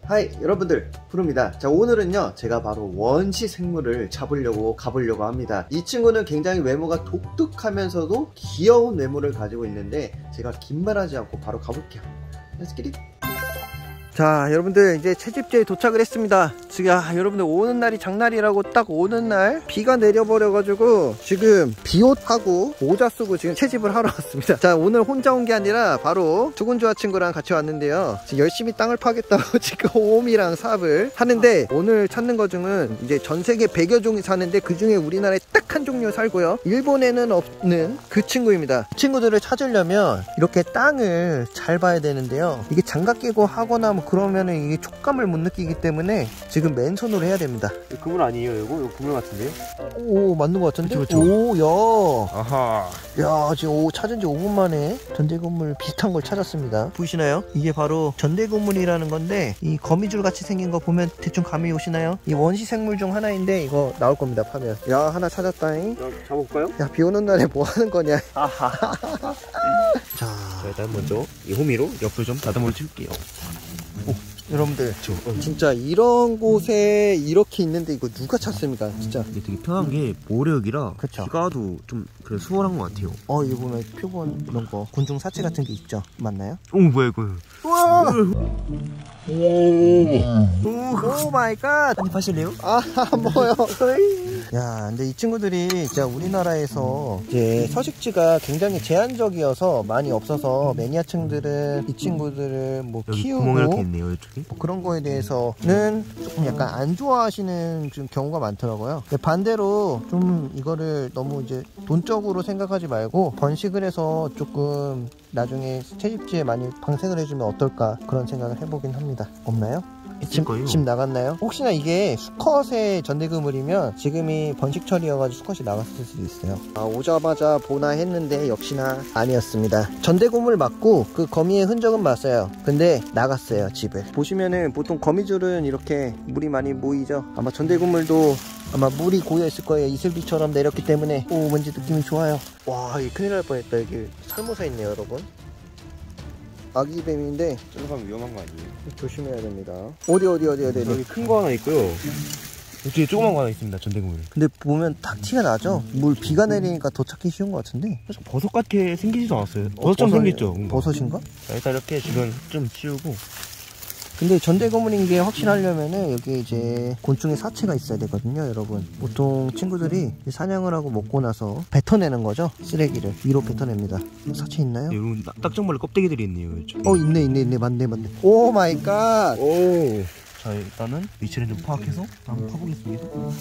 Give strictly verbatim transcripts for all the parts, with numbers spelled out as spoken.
하이 여러분들, 푸르입니다. 자, 오늘은요 제가 바로 원시 생물을 잡으려고 가보려고 합니다. 이 친구는 굉장히 외모가 독특하면서도 귀여운 외모를 가지고 있는데 제가 긴말하지 않고 바로 가볼게요. Let's get it. 자, 여러분들 이제 채집지에 도착을 했습니다. 지금 아, 여러분들 오는 날이 장날이라고 딱 오는 날 비가 내려버려가지고 지금 비옷하고 모자 쓰고 지금 채집을 하러 왔습니다. 자, 오늘 혼자 온 게 아니라 바로 두근주아 친구랑 같이 왔는데요. 지금 열심히 땅을 파겠다고 지금 오미랑 삽을 하는데, 오늘 찾는 것 중은 이제 전 세계 백여 종이 사는데 그 중에 우리나라에 딱 한 종류 살고요. 일본에는 없는 그 친구입니다. 친구들을 찾으려면 이렇게 땅을 잘 봐야 되는데요. 이게 장갑 끼고 하거나 뭐 그러면은 이게 촉감을 못 느끼기 때문에 지금 맨손으로 해야 됩니다. 그물 아니에요 이거? 이거 그물 같은데요? 오, 맞는 것 같은데? 그쵸, 그쵸. 오, 야. 아하. 야, 지금 오, 찾은 지 오 분 만에 전대건물 비슷한 걸 찾았습니다. 보이시나요? 이게 바로 전대건물이라는 건데, 이 거미줄 같이 생긴 거 보면 대충 감이 오시나요? 이 원시 생물 중 하나인데 이거 나올 겁니다, 파면. 야, 하나 찾았다잉. 잡아볼까요? 야, 비 오는 날에 뭐 하는 거냐? 아하. 자, 자, 일단 먼저 이 호미로 옆을 좀 다듬어 줄게요. 오, 여러분들 저, 어, 진짜 이런 곳에 이렇게 있는데 이거 누가 찾습니까? 진짜 이게 되게 편한 게 모래흙이라 그쵸. 비가도 좀 그래 수월한 것 같아요. 어, 이거 보면 표본 이런 거 곤충 사체 같은 게 있죠? 맞나요? 오, 뭐야 이거? 우와! 오, 오 마이 갓! 한입 하실래요? 아, 뭐요? 야, 근데 이 친구들이 진짜 우리나라에서 이제 서식지가 굉장히 제한적이어서 많이 없어서 매니아층들은 이 친구들을 뭐 여기 키우고 구멍 이렇게 있네요, 이쪽에. 뭐 그런 거에 대해서는 조금 약간 안 좋아하시는 좀 경우가 많더라고요. 근데 반대로 좀 이거를 너무 이제 돈적으로 생각하지 말고 번식을 해서 조금 나중에 채집지에 많이 방생을 해주면 어떨까, 그런 생각을 해보긴 합니다. 없나요? 집, 집 나갔나요? 혹시나 이게 수컷의 전대그물이면 지금이 번식철이어가지고 수컷이 나갔을 수도 있어요. 아, 오자마자 보나 했는데 역시나 아니었습니다. 전대그물 맞고 그 거미의 흔적은 맞아요. 근데 나갔어요, 집을. 보시면은 보통 거미줄은 이렇게 물이 많이 모이죠. 아마 전대그물도 아마 물이 고여있을 거예요. 이슬비처럼 내렸기 때문에. 오, 왠지 느낌이 좋아요. 와, 이 큰일 날 뻔했다. 여기 살모사 있네요, 여러분. 아기뱀인데 저기 가면 위험한 거 아니에요? 조심해야 됩니다. 어디 어디 어디 어디. 여기 큰 거 하나 있고요. 이쪽에 조그만 거 하나 있습니다, 전대그물. 근데 보면 딱 티가 나죠? 물 비가 내리니까 더 찾기 쉬운 것 같은데. 버섯 같게 생기지도 않았어요. 버섯처럼 어, 생겼죠? 뭔가. 버섯인가? 자, 일단 이렇게 지금 좀 치우고. 근데 전대거물인 게 확실하려면은 여기 이제 곤충의 사체가 있어야 되거든요, 여러분. 보통 친구들이 사냥을 하고 먹고 나서 뱉어내는 거죠. 쓰레기를 위로 뱉어냅니다. 사체 있나요? 여러분, 딱정벌레 껍데기들이 있네요, 이쪽에. 어, 있네 있네 있네. 맞네 맞네. 오 마이 갓. 오. 자, 일단은 위치를 좀 파악해서 한번 파보겠습니다.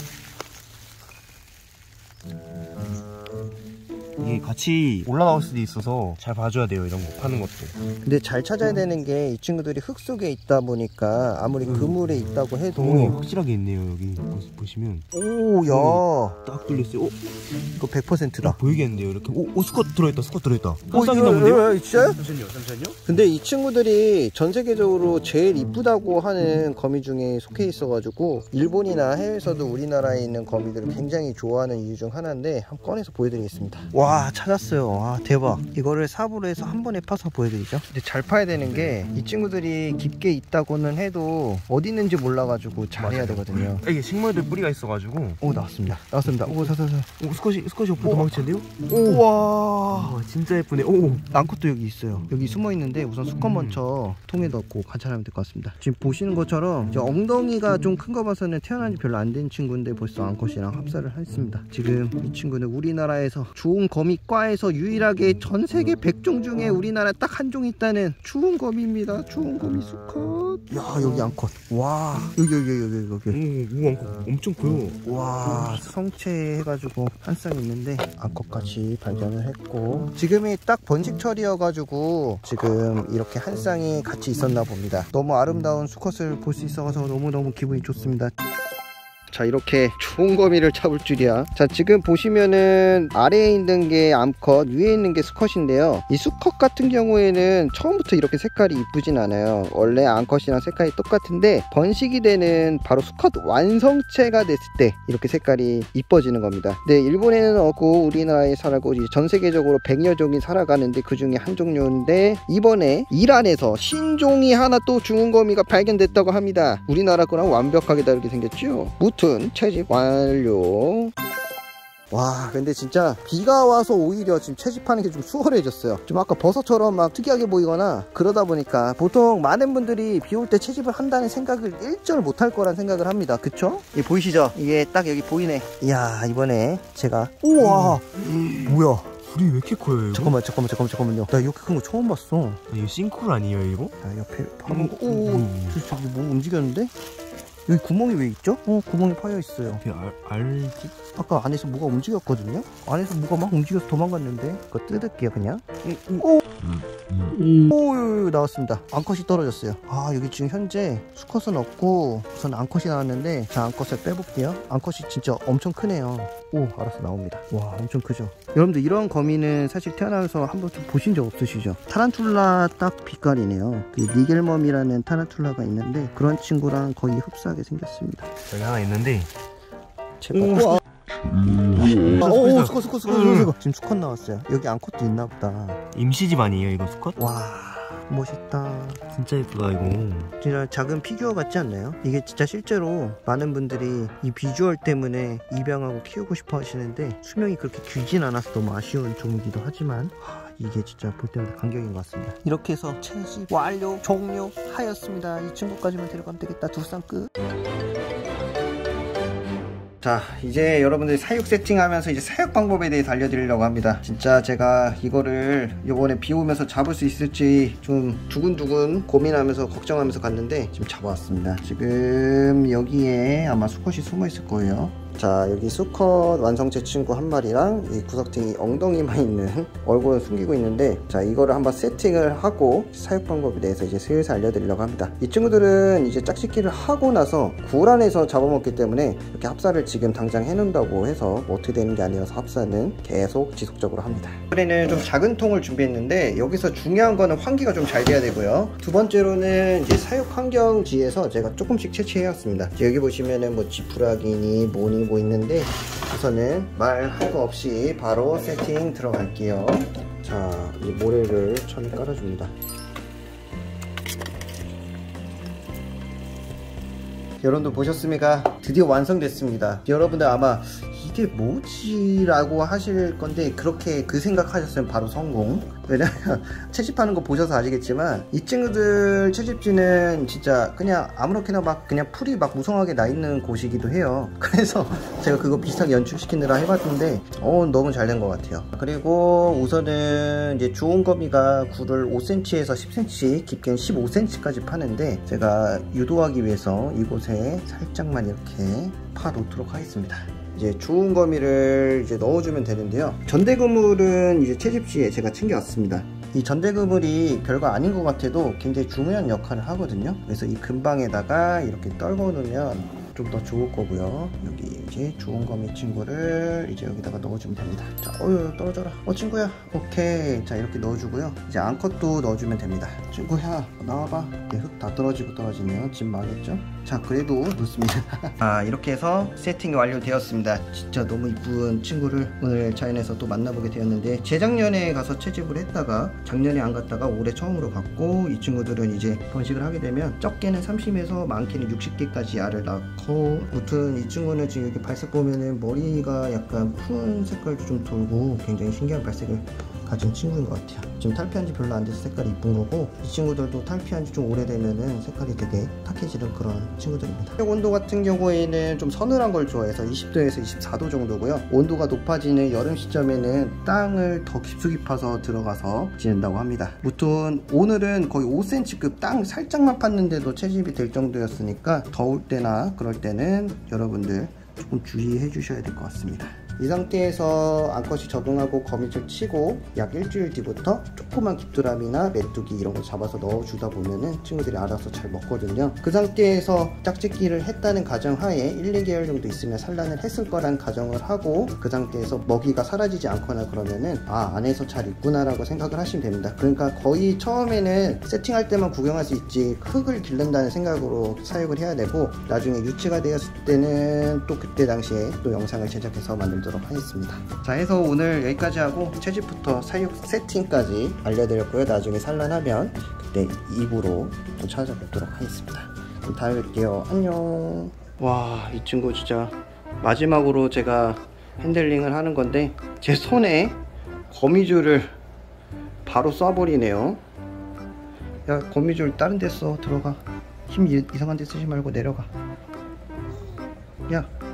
이게 같이 올라나올 수도 있어서 잘 봐줘야 돼요, 이런 거 파는 것도. 근데 잘 찾아야 되는 게 이 친구들이 흙 속에 있다 보니까 아무리 음. 그물에 있다고 해도 구멍이 확실하게 있네요, 여기 보시면. 오, 야, 딱 뚫렸어요. 오, 이거 백 퍼센트다. 보이겠는데요, 이렇게. 오, 오 스쿼트 들어있다, 스쿼트 들어있다. 오, 깜짝이나 본데요? 어, 진짜요? 잠시만요, 잠시만요. 근데 이 친구들이 전 세계적으로 제일 이쁘다고 하는 거미 중에 속해 있어가지고 일본이나 해외에서도 우리나라에 있는 거미들을 굉장히 좋아하는 이유 중 하나인데, 한번 꺼내서 보여드리겠습니다. 와, 찾았어요. 와, 대박. 이거를 삽으로 해서 한 번에 파서 보여드리죠. 근데 잘 파야 되는 게 이 친구들이 깊게 있다고는 해도 어디 있는지 몰라가지고 잘 해야 되거든요. 이게 식물들 뿌리가 있어가지고. 오, 나왔습니다. 나왔습니다. 오, 사사사. 오, 스쿼시, 스쿼시 오프 도망치는데요? 오, 와. 와, 진짜 예쁘네. 오, 낭컷도 여기 있어요. 여기 숨어 있는데 우선 수컷 먼저 통에 넣고 관찰하면 될 것 같습니다. 지금 보시는 것처럼 엉덩이가 좀 큰 거 봐서는 태어난 지 별로 안 된 친구인데 벌써 앙컷이랑 합사를 했습니다. 지금 이 친구는 우리나라에서 좋은 거미과에서 유일하게 전 세계 백 종 중에 우리나라 딱 한 종 있다는 좋은 거미입니다. 좋은 거미 수컷. 야, 여기 앙컷. 와, 여기 여기 여기 여기. 오, 오, 앙컷 엄청 커요. 와, 성체 해가지고 한 쌍 있는데 앙컷같이 발견을 했고, 지금이 딱 번식철이어가지고 지금 이렇게 한 쌍이 같이 있었나 봅니다. 너무 아름다운 수컷을 볼 수 있어서 너무너무 기분이 좋습니다. 자, 이렇게 좋은 거미를 잡을 줄이야. 자, 지금 보시면은 아래에 있는 게 암컷, 위에 있는 게 수컷인데요. 이 수컷 같은 경우에는 처음부터 이렇게 색깔이 이쁘진 않아요. 원래 암컷이랑 색깔이 똑같은데 번식이 되는 바로 수컷 완성체가 됐을 때 이렇게 색깔이 이뻐지는 겁니다. 네, 일본에는 없고 우리나라에 살고 전 세계적으로 백여 종이 살아가는데 그 중에 한 종류인데 이번에 이란에서 신종이 하나 또 죽은 거미가 발견됐다고 합니다. 우리나라 거랑 완벽하게 다르게 생겼죠. 무튼 채집 완료. 와, 근데 진짜 비가 와서 오히려 지금 채집하는 게 좀 수월해졌어요. 좀 아까 버섯처럼 막 특이하게 보이거나 그러다 보니까 보통 많은 분들이 비 올 때 채집을 한다는 생각을 일절 못할 거란 생각을 합니다. 그쵸? 이 보이시죠? 이게 딱 여기 보이네. 이야, 이번에 제가 우와 음. 뭐야, 불이 왜 이렇게 커요 이거? 잠깐만 잠깐만 잠깐만 잠깐만요. 나 이렇게 큰 거 처음 봤어. 이거 싱크홀 아니에요 이거? 자, 옆에 파는 거. 오, 저기 저기 뭐 움직였는데? 여기 구멍이 왜 있죠? 어, 구멍이 파여 있어요. 알, 알지? 아까 안에서 뭐가 움직였거든요? 안에서 뭐가 막 움직여서 도망갔는데 그거 뜯을게요 그냥. 오! 오, 나왔습니다. 암컷이 떨어졌어요. 아, 여기 지금 현재 수컷은 없고 우선 암컷이 나왔는데, 자, 암컷을 빼볼게요. 암컷이 진짜 엄청 크네요. 오, 알았어, 나옵니다. 와, 엄청 크죠? 여러분들, 이런 거미는 사실 태어나면서 한 번쯤 보신 적 없으시죠? 타란툴라 딱 빛깔이네요. 그 니겔멈이라는 타란툴라가 있는데 그런 친구랑 거의 흡사하게 생겼습니다. 여기 하나 있는데 제가 오, 음. 아, 오, 수컷 수컷 수컷 수컷. 지금 수컷 나왔어요. 여기 암컷도 있나보다. 임시집 아니에요 이거 수컷? 와, 멋있다. 진짜 예쁘다 이거. 진짜 작은 피규어 같지 않나요? 이게 진짜 실제로 많은 분들이 이 비주얼 때문에 입양하고 키우고 싶어 하시는데 수명이 그렇게 길진 않아서 너무 아쉬운 종이기도 하지만 이게 진짜 볼 때마다 감격인 것 같습니다. 이렇게 해서 채집 완료 종료하였습니다. 이 친구까지만 데려가면 되겠다. 두 쌍 끝. 자, 이제 여러분들이 사육 세팅하면서 이제 사육 방법에 대해서 알려드리려고 합니다. 진짜 제가 이거를 요번에 비 오면서 잡을 수 있을지 좀 두근두근 고민하면서 걱정하면서 갔는데 지금 잡아왔습니다. 지금 여기에 아마 수컷이 숨어 있을 거예요. 자, 여기 수컷 완성체 친구 한 마리랑 이 구석탱이 엉덩이만 있는 얼굴을 숨기고 있는데, 자, 이거를 한번 세팅을 하고 사육 방법에 대해서 이제 슬슬 알려드리려고 합니다. 이 친구들은 이제 짝짓기를 하고 나서 굴 안에서 잡아먹기 때문에 이렇게 합사를 지금 당장 해놓는다고 해서 뭐 어떻게 되는 게 아니라서 합사는 계속 지속적으로 합니다. 이번에는 좀 작은 통을 준비했는데 여기서 중요한 거는 환기가 좀 잘 돼야 되고요. 두 번째로는 이제 사육 환경지에서 제가 조금씩 채취해왔습니다. 여기 보시면은 뭐 지푸라기니 뭐니 뭐 있는데 우선은 말 할 거 없이 바로 세팅 들어갈게요. 자, 이 모래를 천에 깔아줍니다. 여러분들 보셨습니까? 드디어 완성됐습니다. 여러분들 아마 이게 뭐지? 라고 하실 건데 그렇게 그 생각하셨으면 바로 성공. 왜냐면 채집하는 거 보셔서 아시겠지만 이 친구들 채집지는 진짜 그냥 아무렇게나 막 그냥 풀이 막 무성하게 나 있는 곳이기도 해요. 그래서 제가 그거 비슷하게 연출시키느라 해봤는데 어 너무 잘 된 것 같아요. 그리고 우선은 이제 주온 거미가 굴을 오 센티미터에서 십 센티미터, 깊게는 십오 센티미터까지 파는데 제가 유도하기 위해서 이곳에 살짝만 이렇게 파 놓도록 하겠습니다. 이제 주운 거미를 이제 넣어주면 되는데요. 전대그물은 이제 채집지에 제가 챙겨왔습니다. 이 전대그물이 별거 아닌 것 같아도 굉장히 중요한 역할을 하거든요. 그래서 이 근방에다가 이렇게 떨궈 놓으면 좀 더 좋을 거고요. 여기 이제 주운 거미 친구를 이제 여기다가 넣어주면 됩니다. 자, 어유 떨어져라. 어 친구야. 오케이. 자, 이렇게 넣어주고요. 이제 암컷도 넣어주면 됩니다. 친구야, 나와봐. 흙 다 떨어지고 떨어지면 집 망했죠? 자, 그래도 넣습니다. 아, 이렇게 해서 세팅이 완료되었습니다. 진짜 너무 이쁜 친구를 오늘 자연에서 또 만나보게 되었는데 재작년에 가서 채집을 했다가 작년에 안 갔다가 올해 처음으로 갔고, 이 친구들은 이제 번식을 하게 되면 적게는 삼십에서 많게는 육십 개까지 알을 낳고, 아무튼 이 친구는 지금 이렇게 발색 보면은 머리가 약간 푸른 색깔도 좀 돌고 굉장히 신기한 발색을 가진 친구인 것 같아요. 지금 탈피한 지 별로 안 돼서 색깔이 이쁜 거고, 이 친구들도 탈피한 지 좀 오래되면은 색깔이 되게 탁해지는 그런 친구들입니다. 온도 같은 경우에는 좀 서늘한 걸 좋아해서 이십 도에서 이십사 도 정도고요. 온도가 높아지는 여름 시점에는 땅을 더 깊숙이 파서 들어가서 지낸다고 합니다. 무튼 오늘은 거의 오 센티미터급 땅 살짝만 팠는데도 채집이 될 정도였으니까 더울 때나 그럴 때는 여러분들 조금 주의해 주셔야 될 것 같습니다. 이 상태에서 암컷이 적응하고 거미줄 치고 약 일주일 뒤부터 조그만 깃두람이나 메뚜기 이런 거 잡아서 넣어주다 보면은 친구들이 알아서 잘 먹거든요. 그 상태에서 짝짓기를 했다는 가정하에 일, 이 개월 정도 있으면 산란을 했을 거란 가정을 하고, 그 상태에서 먹이가 사라지지 않거나 그러면은 아, 안에서 잘 있구나 라고 생각을 하시면 됩니다. 그러니까 거의 처음에는 세팅할 때만 구경할 수 있지 흙을 기른다는 생각으로 사육을 해야 되고, 나중에 유치가 되었을 때는 또 그때 당시에 또 영상을 제작해서 만들도록 하겠습니다. 자, 해서 오늘 여기까지 하고 채집부터 사육 세팅까지 알려드렸고요. 나중에 산란하면 그때 이 부로 또 찾아뵙도록 하겠습니다. 그럼 다음에 뵐게요. 안녕. 와, 이 친구 진짜 마지막으로 제가 핸들링을 하는 건데 제 손에 거미줄을 바로 쏴버리네요. 야, 거미줄 다른 데 써. 들어가. 힘 이상한 데 쓰지 말고 내려가. 야,